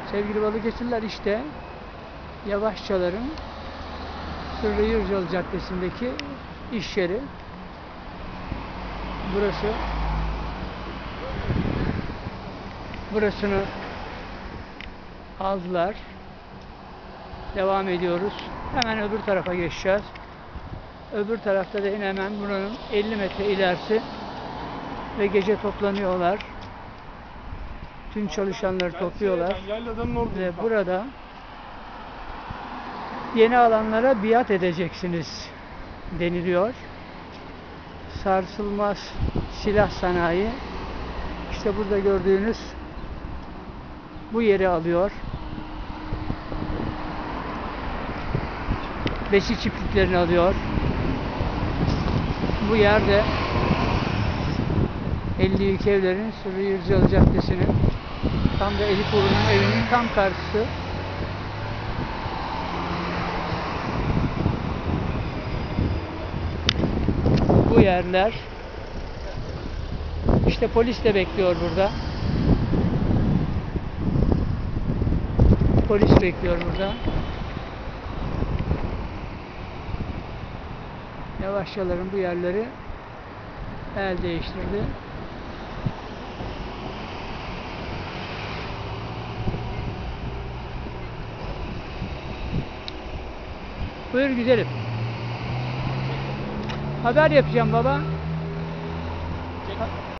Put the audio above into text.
Sevgili Balıkesirliler, işte Yavaşçalar'ın Sırrı Yırcalı Caddesi'ndeki iş yeri. Burasını aldılar. Devam ediyoruz. Hemen öbür tarafa geçeceğiz. Öbür tarafta da yine hemen buranın 50 metre ilerisi ve gece toplanıyorlar. Tüm çalışanları topluyorlar ve burada yeni alanlara biat edeceksiniz deniliyor. Sarsılmaz silah sanayi işte burada gördüğünüz bu yeri alıyor. Besi çiftliklerini alıyor. Bu yerde 52 evlerin Sırrı Yırcalı Caddesi'nin tam da Elipoğlu'nun evinin tam karşısı. Bu yerler. İşte polis de bekliyor burada. Polis bekliyor burada. Yavaşçaların bu yerleri el değiştirdi. Buyur güzelim. Haber yapacağım baba.